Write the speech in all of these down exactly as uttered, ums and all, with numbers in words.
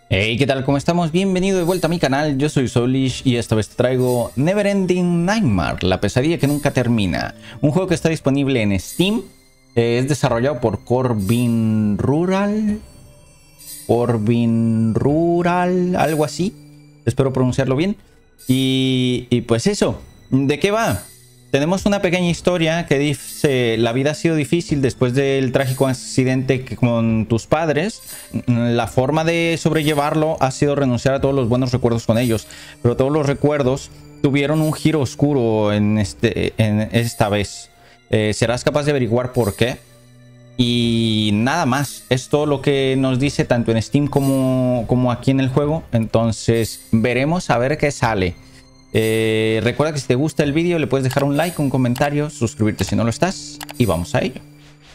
Hey, ¿qué tal? ¿Cómo estamos? Bienvenido de vuelta a mi canal, yo soy Soulish y esta vez te traigo Neverending Nightmare, la pesadilla que nunca termina. Un juego que está disponible en Steam, eh, es desarrollado por Corbin Rural, Corbin Rural, algo así, espero pronunciarlo bien. Y, y pues eso, ¿de qué va? Tenemos una pequeña historia que dice: la vida ha sido difícil después del trágico accidente que con tus padres. La forma de sobrellevarlo ha sido renunciar a todos los buenos recuerdos con ellos. Pero todos los recuerdos tuvieron un giro oscuro en, este, en esta vez. Eh, ¿Serás capaz de averiguar por qué? Y nada más. Es todo lo que nos dice tanto en Steam como, como aquí en el juego. Entonces veremos a ver qué sale. Eh, recuerda que si te gusta el vídeo le puedes dejar un like, un comentario, suscribirte si no lo estás y vamos a ello.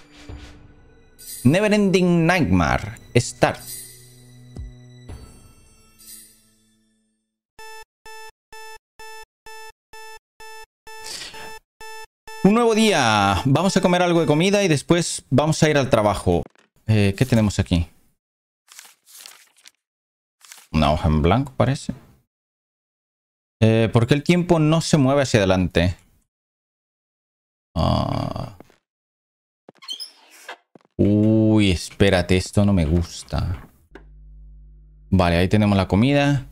Neverending Nightmare Start. Un nuevo día. Vamos a comer algo de comida y después vamos a ir al trabajo. Eh, ¿Qué tenemos aquí? Una hoja en blanco parece. Eh, ¿Por qué el tiempo no se mueve hacia adelante? Ah. Uy, espérate, esto no me gusta. Vale, ahí tenemos la comida.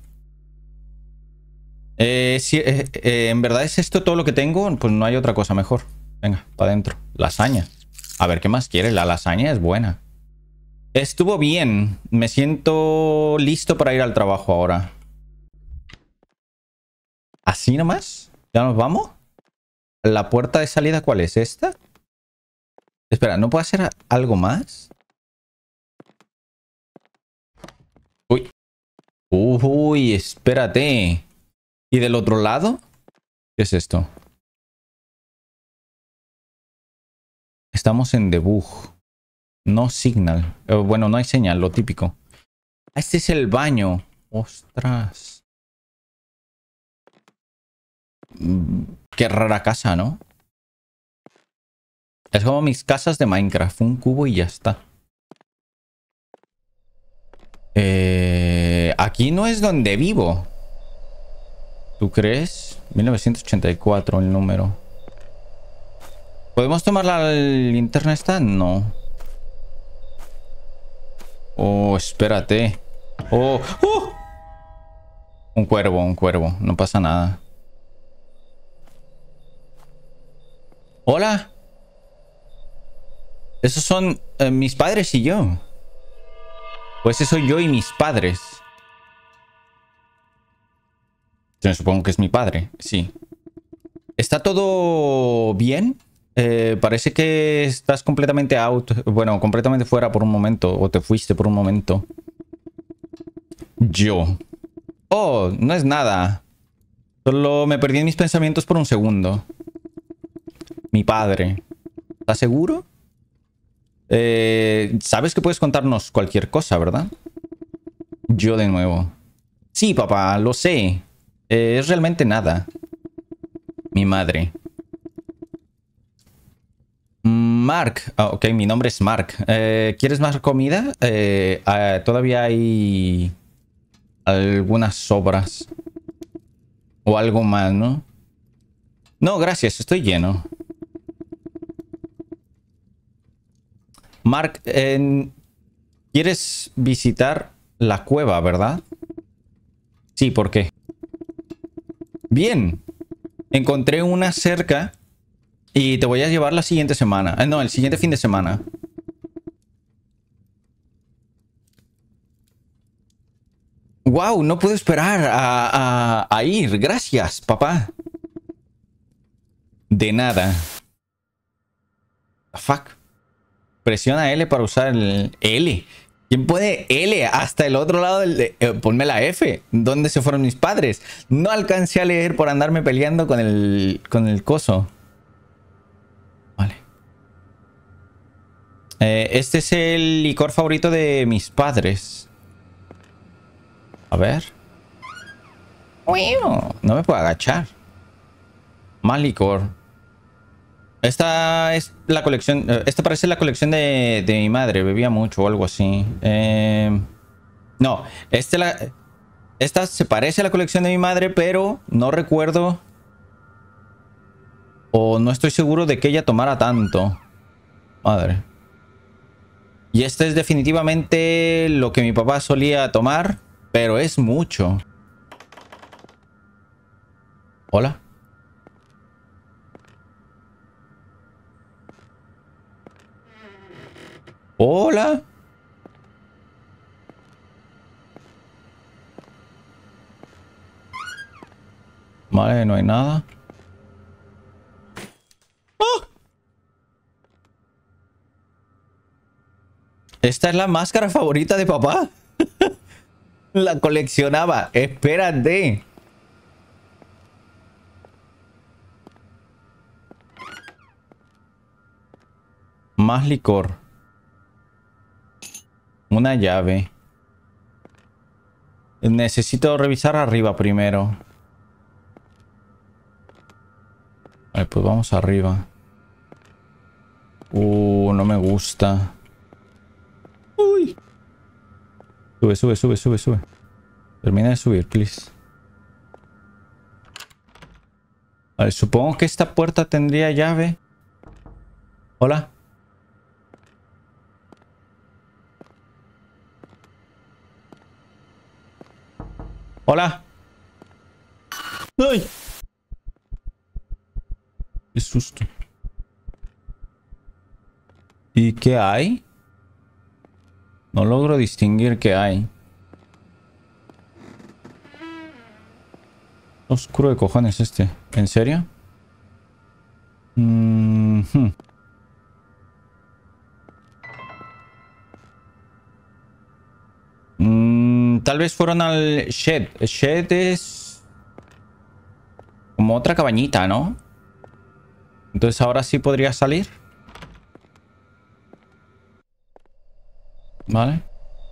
Eh, si, eh, eh, ¿En verdad es esto todo lo que tengo? Pues no hay otra cosa mejor. Venga, para adentro. Lasaña. A ver, ¿qué más quiere? La lasaña es buena. Estuvo bien. Me siento listo para ir al trabajo ahora. ¿Así nomás? ¿Ya nos vamos? ¿La puerta de salida cuál es? ¿Esta? Espera, ¿no puedo hacer algo más? Uy. Uy, espérate. ¿Y del otro lado? ¿Qué es esto? Estamos en debug. No signal. Eh, bueno, no hay señal, lo típico. Este es el baño. Ostras. Qué rara casa, ¿no? Es como mis casas de Minecraft. Un cubo y ya está. Eh, aquí no es donde vivo. ¿Tú crees? mil novecientos ochenta y cuatro el número. ¿Podemos tomar la linterna esta? No. Oh, espérate. Oh, ¡uh! Un cuervo, un cuervo. No pasa nada. Hola. Esos son eh, mis padres y yo. Pues eso soy yo y mis padres. Yo supongo que es mi padre, sí. ¿Está todo bien? Eh, parece que estás completamente out. Bueno, completamente fuera por un momento. O te fuiste por un momento. Yo. Oh, no es nada. Solo me perdí en mis pensamientos por un segundo. Mi padre. ¿Estás seguro? Eh, Sabes que puedes contarnos cualquier cosa, ¿verdad? Yo de nuevo. Sí, papá, lo sé. Eh, es realmente nada. Mi madre. Mark. Oh, ok, mi nombre es Mark. Eh, ¿Quieres más comida? Eh, eh, todavía hay algunas sobras. O algo más, ¿no? No, gracias, estoy lleno. Mark, eh, ¿quieres visitar la cueva, verdad? Sí, ¿por qué? Bien. Encontré una cerca y te voy a llevar la siguiente semana. Eh, no, el siguiente fin de semana. Wow, no puedo esperar a, a, a ir. Gracias, papá. De nada. Fuck. Presiona L para usar el L. ¿Quién puede L hasta el otro lado del... De, eh, ponme la F. ¿Dónde se fueron mis padres? No alcancé a leer por andarme peleando con el, con el coso. Vale. Eh, este es el licor favorito de mis padres. A ver. No me puedo agachar. Más licor. Esta es la colección. Esta parece la colección de, de mi madre. Bebía mucho o algo así. Eh, No, este la, esta se parece a la colección de mi madre, pero no recuerdo o no estoy seguro de que ella tomara tanto. Madre. Y este es definitivamente lo que mi papá solía tomar, pero es mucho. Hola. Hola. Vale, no hay nada. ¡Oh! Esta es la máscara favorita de papá. La coleccionaba. Espérate. Más licor. Una llave. Necesito revisar arriba primero. Vale, pues vamos arriba. Uh, no me gusta. Uy. Sube, sube, sube, sube, sube. Termina de subir, please. Vale, supongo que esta puerta tendría llave. Hola. Hola. ¡Ay! Qué susto. ¿Y qué hay? No logro distinguir qué hay. Oscuro de cojones este. ¿En serio? Mm -hmm. mm, tal vez fueron al shed. El shed es como otra cabañita, ¿no? Entonces ahora sí podría salir. Vale.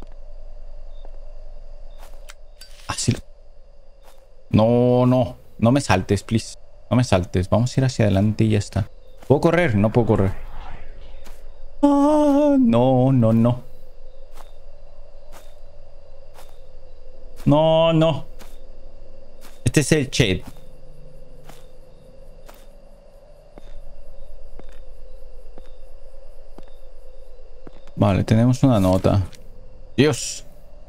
Así. No, no. No me saltes, please. No me saltes. Vamos a ir hacia adelante y ya está. ¿Puedo correr? No puedo correr. Ah, no, no, no. No, no. Este es el chat. Vale, tenemos una nota. Dios.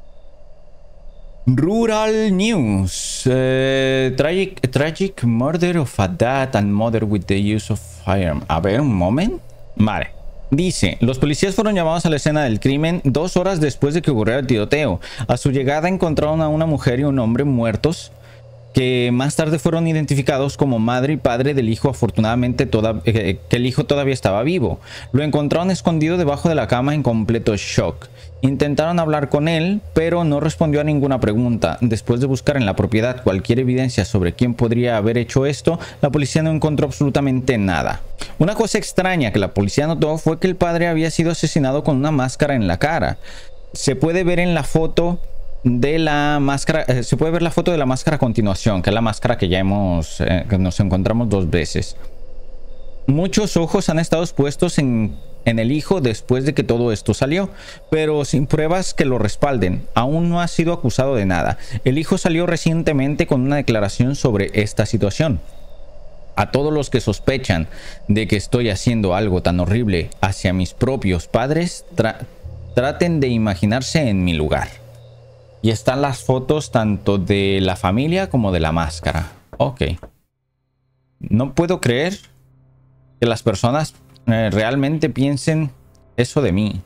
Rural News. Uh, tragic, tragic murder of a dad and mother with the use of firearm. A ver, un momento. Vale. Dice, los policías fueron llamados a la escena del crimen dos horas después de que ocurriera el tiroteo. A su llegada encontraron a una mujer y un hombre muertos, que más tarde fueron identificados como madre y padre del hijo. Afortunadamente toda, eh, que el hijo todavía estaba vivo. Lo encontraron escondido debajo de la cama en completo shock. Intentaron hablar con él, pero no respondió a ninguna pregunta. Después de buscar en la propiedad cualquier evidencia sobre quién podría haber hecho esto, la policía no encontró absolutamente nada. Una cosa extraña que la policía notó fue que el padre había sido asesinado con una máscara en la cara. Se puede ver en la foto de la máscara, eh, se puede ver la foto de la máscara a continuación, que es la máscara que ya hemos, eh, que nos encontramos dos veces. Muchos ojos han estado puestos en, en el hijo después de que todo esto salió, pero sin pruebas que lo respalden. Aún no ha sido acusado de nada. El hijo salió recientemente con una declaración sobre esta situación. A todos los que sospechan de que estoy haciendo algo tan horrible hacia mis propios padres, tra traten de imaginarse en mi lugar. Y están las fotos tanto de la familia como de la máscara. Ok. No puedo creer que las personas eh, realmente piensen eso de mí.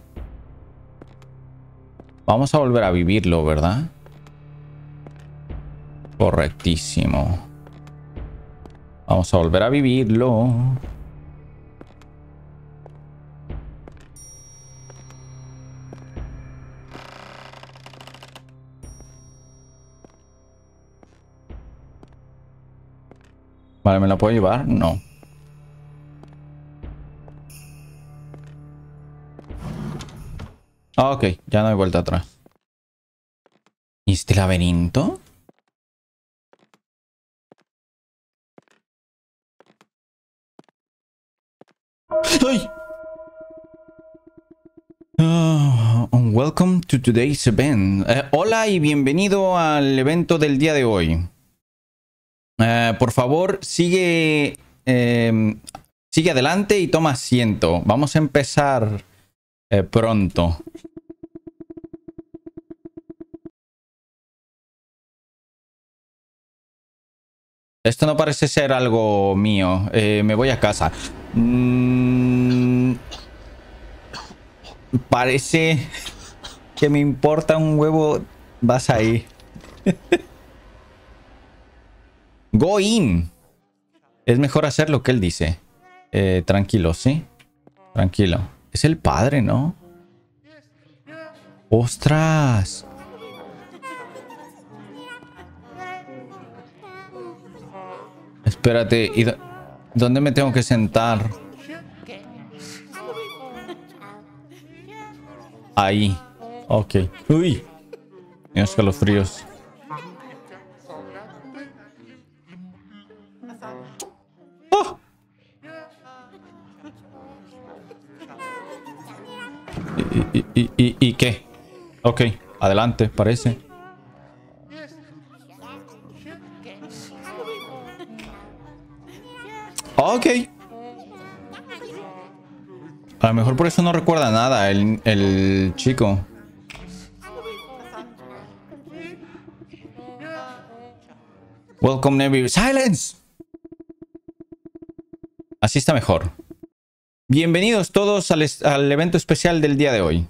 Vamos a volver a vivirlo, ¿verdad? Correctísimo. Vamos a volver a vivirlo. Vale, ¿me la puedo llevar? No. Ah, ok, ya no hay vuelta atrás. ¿Y este laberinto? ¡Ay! Oh, Welcome to today's event. Eh, hola y bienvenido al evento del día de hoy. Eh, por favor, sigue, eh, sigue adelante y toma asiento. Vamos a empezar eh, pronto. Esto no parece ser algo mío. Eh, me voy a casa. Mm, parece que me importa un huevo. Vas ahí. Go in. Es mejor hacer lo que él dice. Eh, tranquilo, ¿sí? Tranquilo. Es el padre, ¿no? ¡Ostras! Espérate, ¿y dónde me tengo que sentar? Ahí. Ok. Uy. Tengo escalofríos. ¡Oh! ¿Y, y, y, y, y qué? Ok. Adelante, parece. Ok. A lo mejor por eso no recuerda nada el, el chico. Welcome, Nebby. ¡Silence! Así está mejor. Bienvenidos todos al, al evento especial del día de hoy.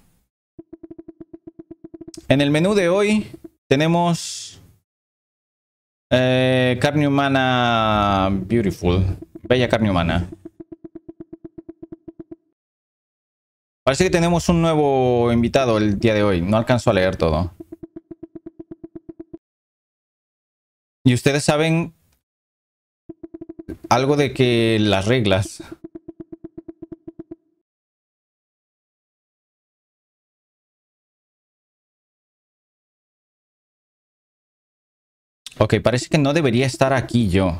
En el menú de hoy tenemos eh, carne humana beautiful. Bella carne humana. Parece que tenemos un nuevo invitado el día de hoy. No alcanzo a leer todo. Y ustedes saben algo de que las reglas. Ok, parece que no debería estar aquí yo.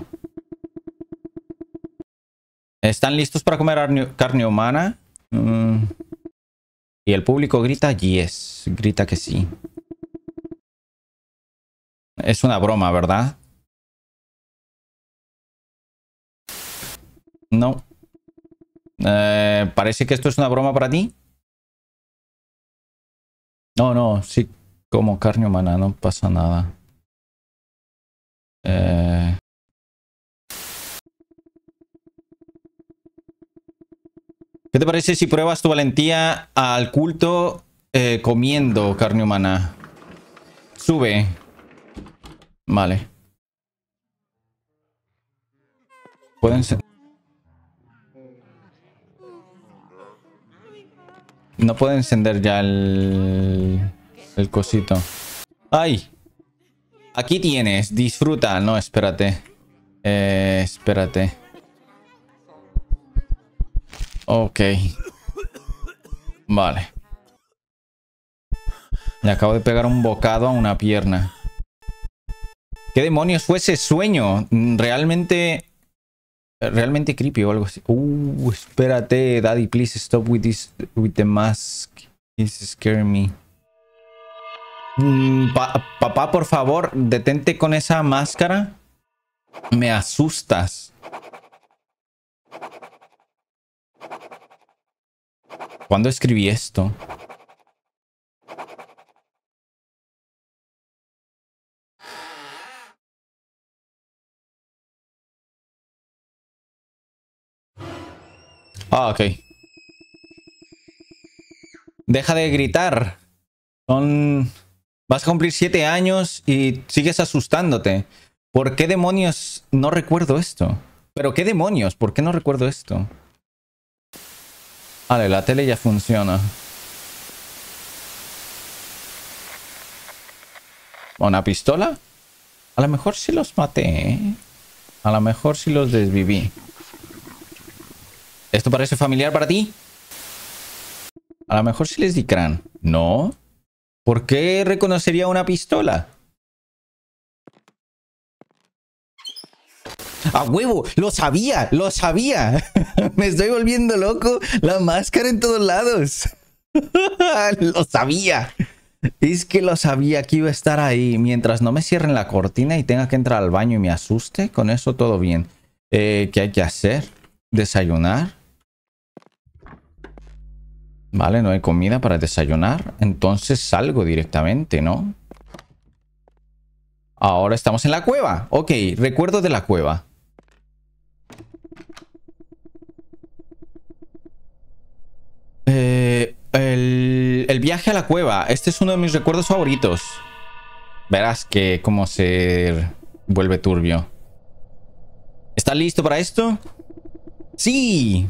¿Están listos para comer carne humana? Mm. Y el público grita yes. Grita que sí. Es una broma, ¿verdad? No. Eh, parece que esto es una broma para ti. No, no, sí, como carne humana, no pasa nada. Eh... ¿Qué te parece si pruebas tu valentía al culto eh, comiendo carne humana? Sube. Vale. Pueden ser... No puedo encender ya el... el cosito. ¡Ay! Aquí tienes. Disfruta. No, espérate. Eh, espérate. Ok. Vale. Le acabo de pegar un bocado a una pierna. ¿Qué demonios fue ese sueño? Realmente... Realmente creepy o algo así. Uh, espérate, Daddy, please stop with this, with the mask. It's scaring me. Mm, pa papá, por favor, detente con esa máscara. Me asustas. ¿Cuándo escribí esto? Ah, ok. Deja de gritar. Son... Vas a cumplir siete años y sigues asustándote. ¿Por qué demonios no recuerdo esto? ¿Pero qué demonios? ¿Por qué no recuerdo esto? Vale, la tele ya funciona. ¿Una pistola? A lo mejor sí los maté, ¿eh? A lo mejor sí los desviví. ¿Esto parece familiar para ti? A lo mejor sí les di crán. ¿No? ¿Por qué reconocería una pistola? ¡A huevo! ¡Lo sabía! ¡Lo sabía! Me estoy volviendo loco. La máscara en todos lados. Lo sabía. Es que lo sabía que iba a estar ahí. Mientras no me cierren la cortina y tenga que entrar al baño y me asuste, con eso todo bien. Eh, ¿qué hay que hacer? ¿Desayunar? Vale, no hay comida para desayunar. Entonces salgo directamente, ¿no? Ahora estamos en la cueva. Ok, recuerdo de la cueva. Eh, el, el viaje a la cueva. Este es uno de mis recuerdos favoritos. Verás que cómo se vuelve turbio. ¿Estás listo para esto? ¡Sí!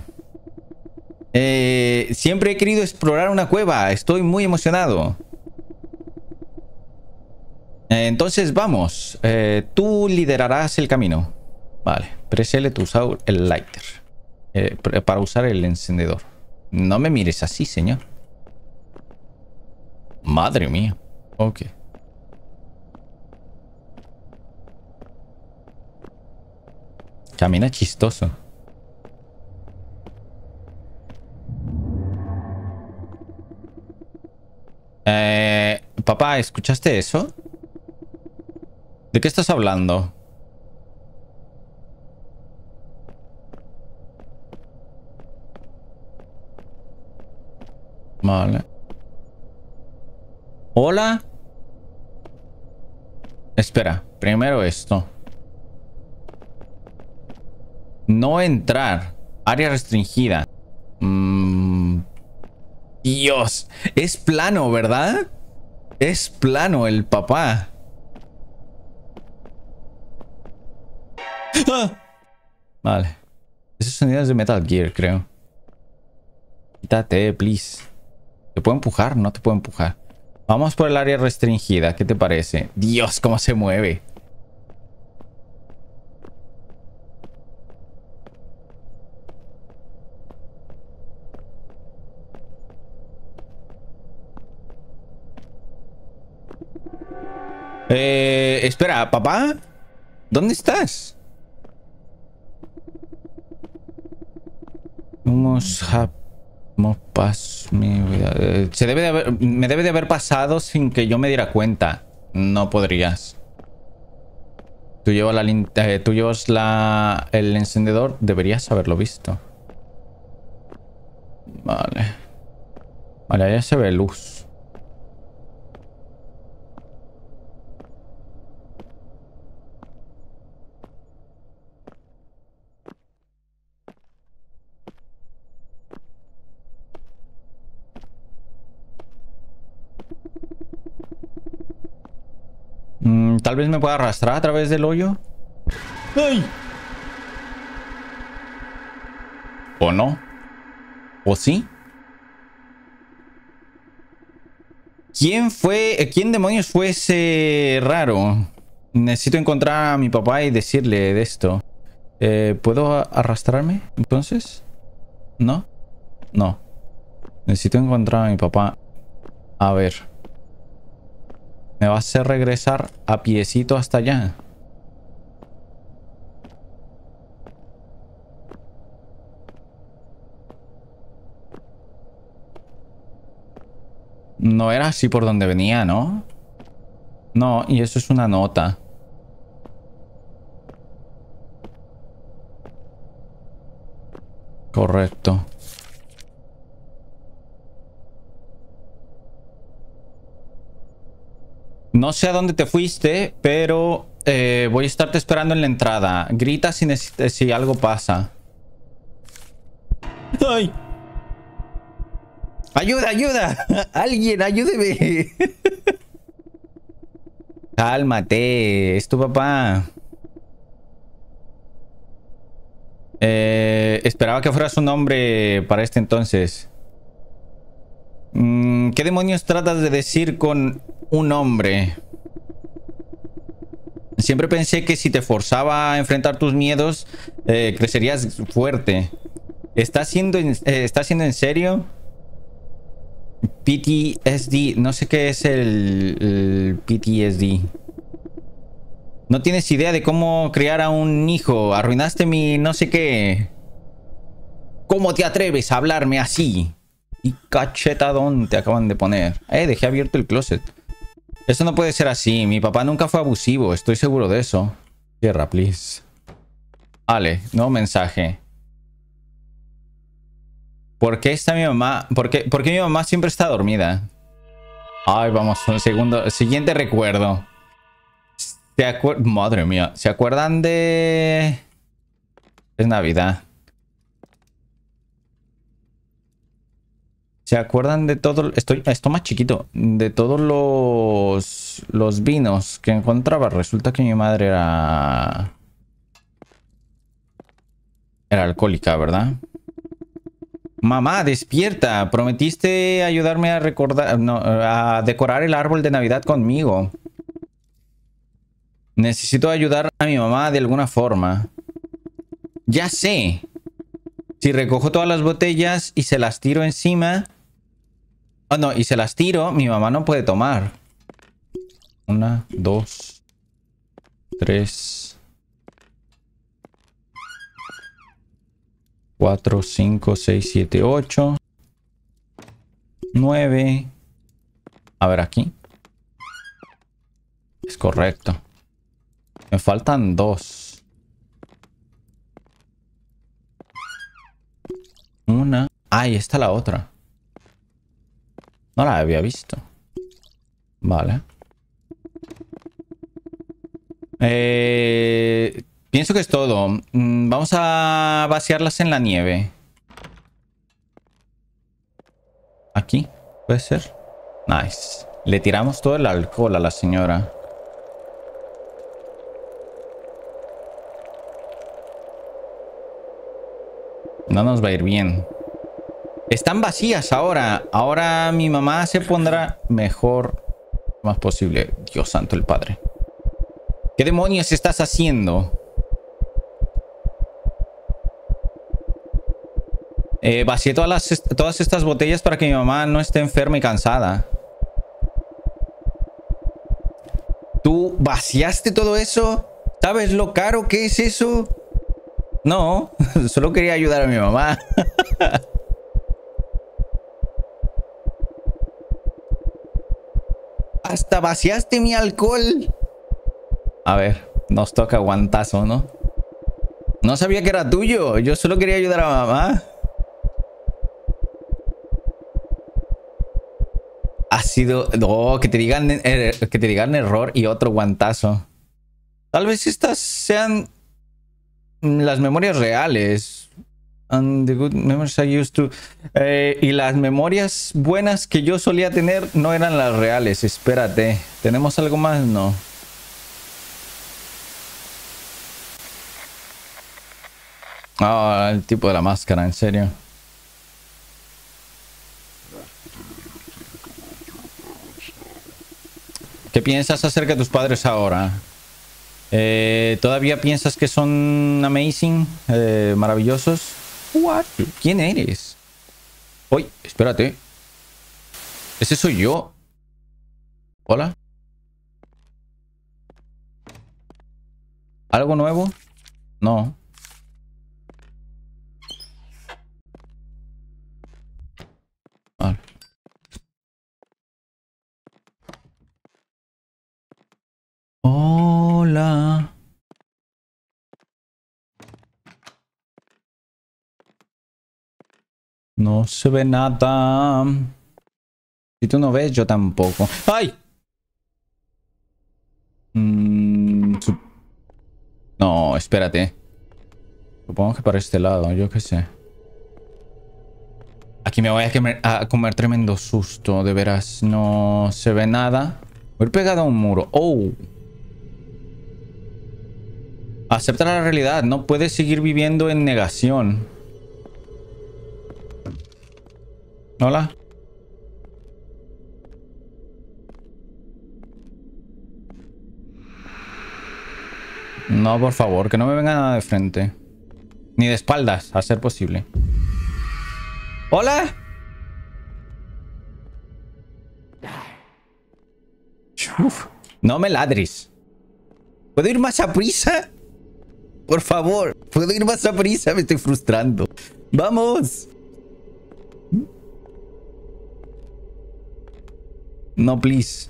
Eh, siempre he querido explorar una cueva. Estoy muy emocionado. Eh, entonces vamos. Eh, tú liderarás el camino. Vale. Presele tu usar el lighter. Eh, para usar el encendedor. No me mires así, señor. Madre mía. Ok. Camina chistoso. Eh, papá, ¿escuchaste eso? ¿De qué estás hablando? Vale. ¿Hola? Espera, primero esto. No entrar. Área restringida. Mm, Dios. Es plano, ¿verdad? Es plano el papá. ¡Ah! Vale. Esos sonidos de Metal Gear, creo. Quítate, please. ¿Te puedo empujar? No te puedo empujar. Vamos por el área restringida. ¿Qué te parece? Dios, cómo se mueve. Eh, espera, papá. ¿Dónde estás? Vamos a... Pas, mi vida. Eh, se debe de haber, me debe de haber pasado sin que yo me diera cuenta. No podrías. Tú llevas la eh, tú llevas la el encendedor, deberías haberlo visto. Vale. Vale, allá se ve luz. Mm, tal vez me pueda arrastrar a través del hoyo. ¡Ay! ¿O no? ¿O sí? ¿Quién fue? ¿Quién demonios fue ese raro? Necesito encontrar a mi papá y decirle de esto. Eh, ¿Puedo arrastrarme entonces? ¿No? No. Necesito encontrar a mi papá. A ver. ¿Me va a hacer regresar a piecito hasta allá? No era así por donde venía, ¿no? No, y eso es una nota. Correcto. No sé a dónde te fuiste, pero eh, voy a estarte esperando en la entrada. Grita si, si algo pasa. ¡Ay! ¡Ayuda, ayuda! ¡Alguien, ayúdeme! Cálmate, es tu papá. Eh, esperaba que fuera su nombre para este entonces. Mm, ¿Qué demonios tratas de decir con un hombre? Siempre pensé que si te forzaba a enfrentar tus miedos, eh, crecerías fuerte. ¿Estás siendo en, eh, ¿estás siendo en serio? P T S D. No sé qué es el, el P T S D. No tienes idea de cómo criar a un hijo. Arruinaste mi no sé qué. ¿Cómo te atreves a hablarme así? Y cachetadón te acaban de poner. Eh, dejé abierto el closet. Eso no puede ser así. Mi papá nunca fue abusivo. Estoy seguro de eso. Cierra, please. Vale, nuevo mensaje. ¿Por qué está mi mamá? ¿Por qué, por qué mi mamá siempre está dormida? Ay, vamos, un segundo. Siguiente recuerdo. ¿Se acuerdan? Madre mía. ¿Se acuerdan de...? Es Navidad. ¿Se acuerdan de todo? Estoy, esto más chiquito. De todos los, los vinos que encontraba. Resulta que mi madre era... Era alcohólica, ¿verdad? Mamá, despierta. Prometiste ayudarme a recordar... No, a decorar el árbol de Navidad conmigo. Necesito ayudar a mi mamá de alguna forma. Ya sé. Si recojo todas las botellas y se las tiro encima... Oh, no, y se las tiro, mi mamá no puede tomar. Una, dos, tres, cuatro, cinco, seis, siete, ocho, nueve. A ver, aquí. Es correcto. Me faltan dos. Una. Ahí está la otra. No la había visto. Vale. Eh, pienso que es todo. Mm, vamos a vaciarlas en la nieve. Aquí. ¿Puede ser? Nice. Le tiramos todo el alcohol a la señora. No nos va a ir bien. Están vacías ahora. Ahora mi mamá se pondrá mejor. Más posible. Dios santo el padre. ¿Qué demonios estás haciendo? Eh, vacié todas, las, todas estas botellas para que mi mamá no esté enferma y cansada. ¿Tú vaciaste todo eso? ¿Sabes lo caro que es eso? No, solo quería ayudar a mi mamá. Hasta vaciaste mi alcohol. A ver, nos toca guantazo, ¿no? No sabía que era tuyo. Yo solo quería ayudar a mamá. Ha sido... No, que te digan, eh, que te digan error y otro guantazo. Tal vez estas sean las memorias reales. And the good memories I used to... Eh, y las memorias buenas que yo solía tener no eran las reales. Espérate. ¿Tenemos algo más? No. Ah, oh, el tipo de la máscara, en serio. ¿Qué piensas acerca de tus padres ahora? Eh, ¿Todavía piensas que son amazing? Eh, ¿Maravillosos? What? ¿Quién eres? Uy, espérate. ¿Ese soy yo? ¿Hola? ¿Algo nuevo? No. Vale. Hola. No se ve nada. Si tú no ves, yo tampoco. ¡Ay! Mm, no, espérate. Supongo que para este lado, yo qué sé. Aquí me voy a comer, a comer tremendo susto, de veras. No se ve nada. Voy pegado a un muro. ¡Oh! Acepta la realidad. No puedes seguir viviendo en negación. Hola. No, por favor, que no me venga nada de frente. Ni de espaldas, a ser posible. ¡Hola! Uf, no me ladres. ¿Puedo ir más a prisa? Por favor, ¿puedo ir más a prisa? Me estoy frustrando. ¡Vamos! No, please.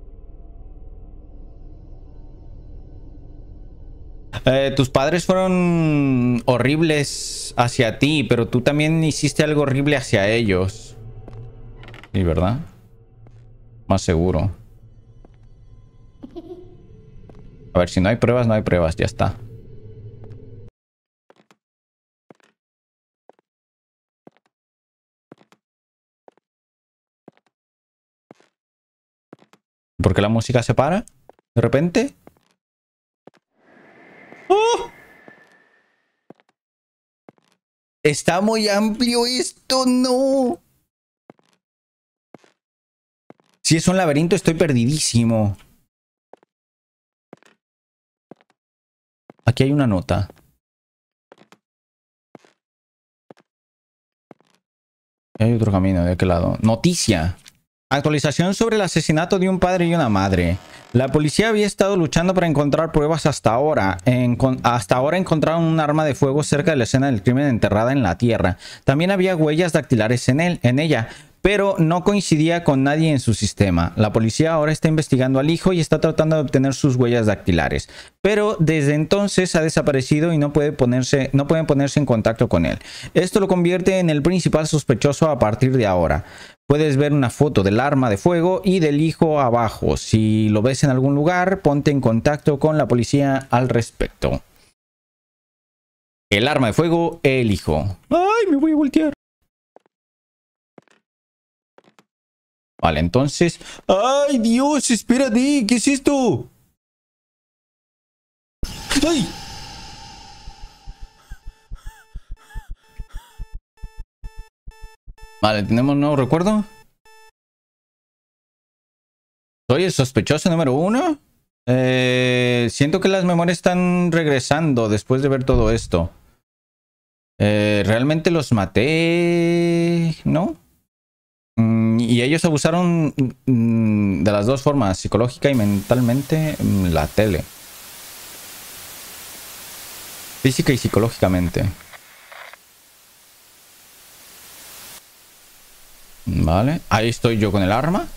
Eh, tus padres fueron horribles hacia ti, pero tú también hiciste algo horrible hacia ellos. Sí, ¿verdad? Más seguro. A ver, si no hay pruebas, no hay pruebas. Ya está. ¿Por qué la música se para? ¿De repente? ¡Oh! Está muy amplio esto, no. Si es un laberinto, estoy perdidísimo. Aquí hay una nota. Hay otro camino, ¿de qué lado? Noticia. Actualización sobre el asesinato de un padre y una madre. La policía había estado luchando para encontrar pruebas hasta ahora. En, hasta ahora encontraron un arma de fuego cerca de la escena del crimen enterrada en la tierra. También había huellas dactilares en, él, en ella, pero no coincidía con nadie en su sistema. La policía ahora está investigando al hijo y está tratando de obtener sus huellas dactilares. Pero desde entonces ha desaparecido y no, puede ponerse, no pueden ponerse en contacto con él. Esto lo convierte en el principal sospechoso a partir de ahora. Puedes ver una foto del arma de fuego y del hijo abajo. Si lo ves en algún lugar, ponte en contacto con la policía al respecto. El arma de fuego, el hijo. ¡Ay, me voy a voltear! Vale, entonces... ¡Ay, Dios! ¡Espérate! ¿Qué es esto? ¡Ay! Vale, tenemos un nuevo recuerdo. ¿Soy el sospechoso número uno? Eh, siento que las memorias están regresando después de ver todo esto. Eh, ¿Realmente los maté? ¿No? Mm, y ellos abusaron mm, de las dos formas, psicológica y mentalmente, mm, la tele. Física y psicológicamente. Vale, ahí estoy yo con el arma.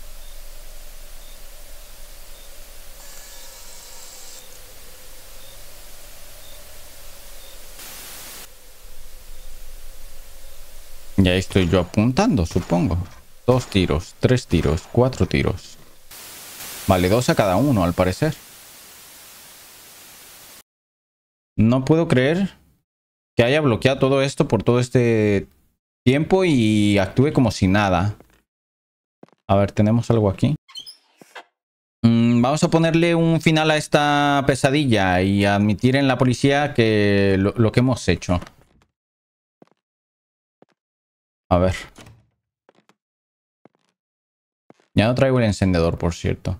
Y ahí estoy yo apuntando, supongo. Dos tiros, tres tiros, cuatro tiros. Vale, dos a cada uno, al parecer. No puedo creer que haya bloqueado todo esto por todo este tiempo y actúe como si nada. A ver, tenemos algo aquí. Mm, vamos a ponerle un final a esta pesadilla y admitir en la policía que lo, lo que hemos hecho. A ver. Ya no traigo el encendedor, por cierto.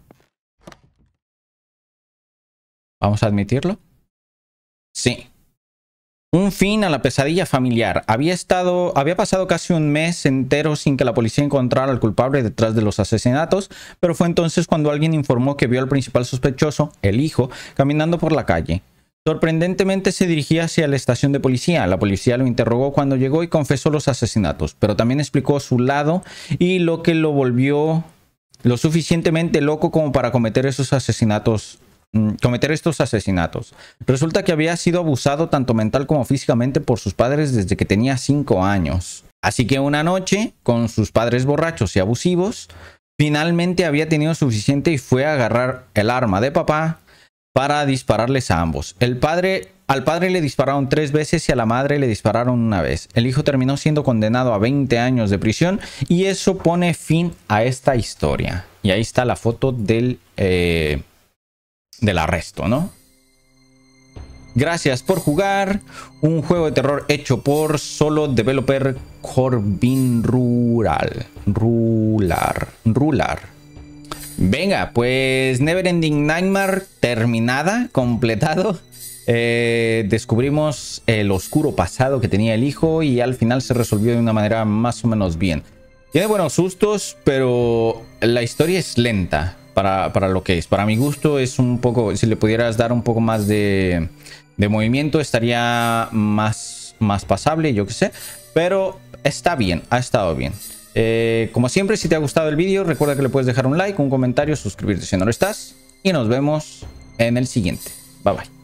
¿Vamos a admitirlo? Sí. Un fin a la pesadilla familiar. Había estado, había pasado casi un mes entero sin que la policía encontrara al culpable detrás de los asesinatos, pero fue entonces cuando alguien informó que vio al principal sospechoso, el hijo, caminando por la calle. Sorprendentemente se dirigía hacia la estación de policía. La policía lo interrogó cuando llegó y confesó los asesinatos, pero también explicó su lado y lo que lo volvió lo suficientemente loco como para cometer esos asesinatos. cometer estos asesinatos. Resulta que había sido abusado tanto mental como físicamente por sus padres desde que tenía cinco años. Así que una noche, con sus padres borrachos y abusivos, finalmente había tenido suficiente y fue a agarrar el arma de papá para dispararles a ambos. El padre, al padre le dispararon tres veces y a la madre le dispararon una vez. El hijo terminó siendo condenado a veinte años de prisión y eso pone fin a esta historia. Y ahí está la foto del... Eh, del arresto, ¿no? Gracias por jugar. Un juego de terror hecho por solo developer Corbin Rural. Rular. Rular. Venga, pues Neverending Nightmare terminada, completado. Eh, descubrimos el oscuro pasado que tenía el hijo y al final se resolvió de una manera más o menos bien. Tiene buenos sustos, pero la historia es lenta. Para, para lo que es. Para mi gusto es un poco... Si le pudieras dar un poco más de, de movimiento estaría más, más pasable, yo qué sé. Pero está bien, ha estado bien. Eh, como siempre, si te ha gustado el vídeo, recuerda que le puedes dejar un like, un comentario, suscribirte si no lo estás. Y nos vemos en el siguiente. Bye bye.